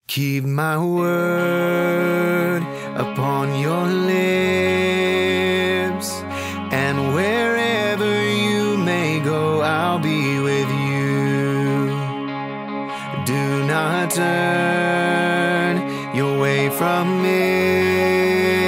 Keep my word upon your lips, and wherever you may go, I'll be with you. Do not turn your way from me.